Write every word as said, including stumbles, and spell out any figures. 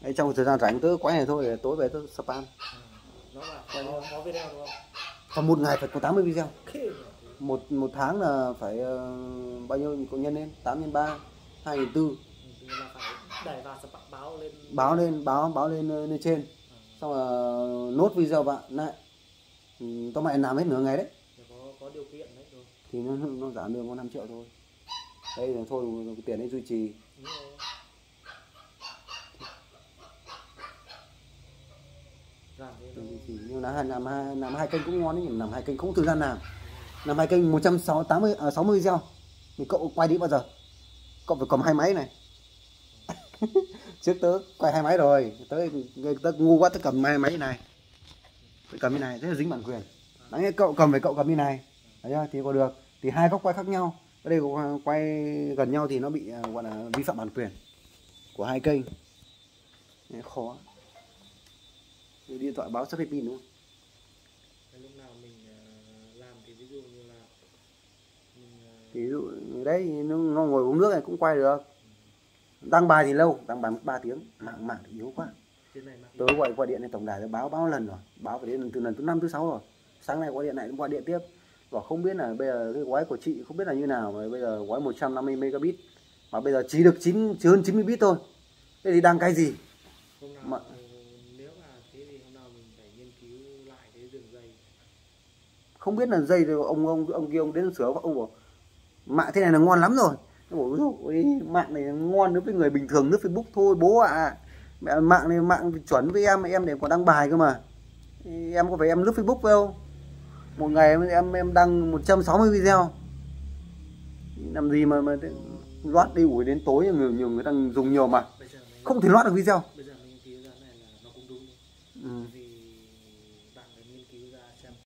Đấy, trong thời gian rảnh tớ quay này thôi, để tối về tớ spam. À, nó là có, có video đúng không? Và một ngày phải có tám mươi video. Okay. Một một tháng là phải uh, bao nhiêu có nhân lên? tám nhân ba, hai nghìn tư. Là phải đẩy vào báo lên. Báo lên, báo báo lên lên trên. À. Xong là nốt video bạn lại. Ừ, tao mày làm hết nửa ngày đấy. Có có điều kiện đấy rồi. Thì nó nó giảm được có năm triệu thôi. Đây là thôi cái tiền đấy duy trì. Đúng rồi. Nhưng là làm hai làm hai kênh cũng ngon đấy, làm hai kênh không thời gian làm. Làm hai kênh một trăm tám mươi à, sáu mươi video. Thì cậu quay đi bao giờ? Cậu phải cầm hai máy này. Trước tớ quay hai máy rồi, tớ tớ ngu quá tớ cầm hai máy này. Tớ cầm cái này, thế là dính bản quyền. Đáng lẽ cậu cầm phải cậu cầm cái này. Đấy chưa? Thì có được. Thì hai góc quay khác nhau. Ở đây quay gần nhau thì nó bị gọi là vi phạm bản quyền của hai kênh. Đấy, khó. Điện thoại báo sắp hết pin đúng không? Lúc nào mình làm thì ví dụ như là mình... Thì ví dụ đấy nó, nó ngồi uống nước này cũng quay được. Đăng bài thì lâu, đăng bài mất ba tiếng, mạng mạng thì yếu quá. Tôi gọi qua điện này tổng đài tôi báo bao lần rồi, báo phải đến từ lần thứ năm thứ sáu rồi. Sáng nay qua điện này qua điện tiếp, bảo không biết là bây giờ cái gói của chị không biết là như nào, mà bây giờ gói một trăm năm mươi megabit mà bây giờ chỉ được chín hơn chín mươi bit thôi. Thế thì đăng cái gì? Hôm nào, mà... nếu mà thế thì hôm nào mình phải nghiên cứu lại cái đường dây. Không biết là dây rồi ông ông ông kia ông đến sửa ông bảo mạng thế này là ngon lắm rồi. Ôi, ôi, mạng này ngon đối với người bình thường lướt Facebook thôi bố ạ. À. Mẹ mạng này mạng chuẩn với em, em để còn đăng bài cơ mà. Em có phải em lướt Facebook đâu. Một ngày em em đăng một trăm sáu mươi video. Làm gì mà mà loát đi buổi đến tối nhiều nhiều người đang dùng nhiều mà. Không thể loát được video. Bây giờ mình nghiên cứu ra này là nó cũng đúng. Ừ. Vì bạn phải nghiên cứu ra xem